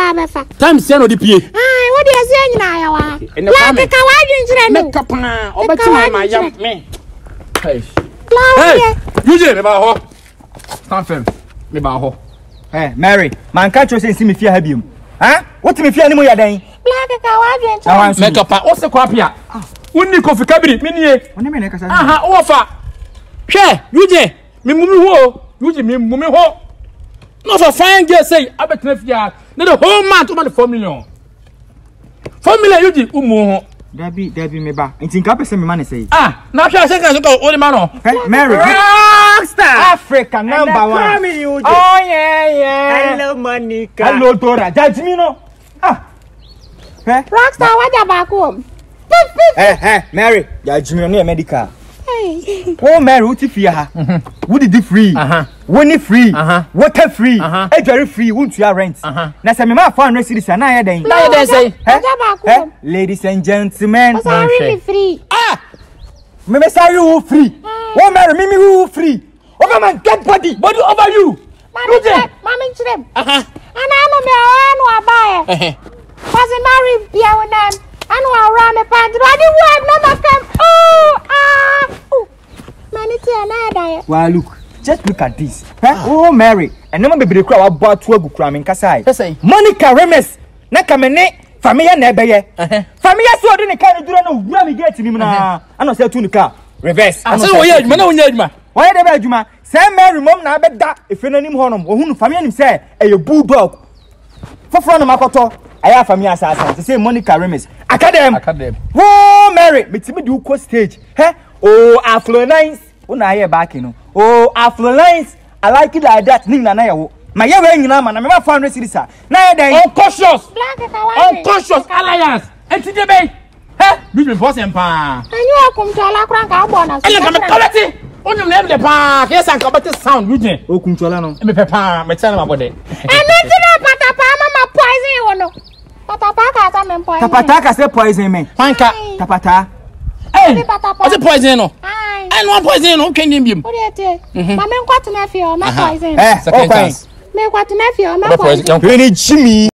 befa. Time se no di pie. Ai, what dey say nyina ya wa. La ka wa dwinjire no. Make up na, obeti ma yam me. Hey. Hey, Eugene me ba ho. Stand firm. Me ba ho. Hey, Mery, man catch you say see me fear habium. Huh? What me fear ani mo ya dan? La ka wa dwinjire. Make up. O se kwa pia. Wonni kofi kabiri, me nie. Oni me na kasa. Aha, o fa. Hwe, Eugene, me mumi ho. Eugene me mumi ho. No for fine girl say abetena fia. Na the whole month over the 4 million. 4 million Eugene umu ho. Dabi me ba. Nti nka pese me ma ne say. Ah, na hwe say kan so ko o ma no. Hey, Mery. Rockstar. Africa number 1. Oh yeah. Hello Monica. Hello Dora. Judge me no. Ah. Hey, Rockstar wa ja ba ko. Hey, Mery. Judge me no medical. Hey. Oh Mery, what if you ha? Would it free? When free? Water free? Very free, won't you rent? Na say me ma 400 cedis na ya den. Na ya say. Hey, ladies and gentlemen, I'm really free. Ah! Me say you free. Oh Mery, me who free. Oh come on, get body over you. Mama chirem. Ana no me anu abaye. Cause Mery bia wonan. Anu around me pant. Ready word no ma come. Oh, manity another. Well, look, just look at this. Oh, Mery, and no baby crowd about to go cramming Kasai. Monica Remes, Nakamene, Familia Nebeye. Familia so didn't carry do no grammy get him now. I don't say to the car. Reverse. I say, why the Belgium? Sam Mery, mom, now bet that if you know him honum or whom family say a bulldog. For front of Makoto, I have familiar assassin to say Monica Remes. Academ. Oh, Mery, but me do co stage. Oh, affluence. Una here back, you know. Oh, affluence. I like it like that. Ning na na yawo. My year when you know, man, I'm 400 cedis. Now then, unconscious alliance. And today, be. This be boss empire. And you come to ala kranka abona. Ele come quality. On your name the park. Yes, and come sound, Eugene. Oh, come to ala no. Me papa, me tell about it. And then patapa mama poison you no. Patapa ka ta me poison. Tapata say poison me. Panka. Tapata. Hey, what's the poison no? And one poison no can name. What do you say? Mama kwat na fie o me poison. Second chance. Me kwat na fie o me poison. Jimmy.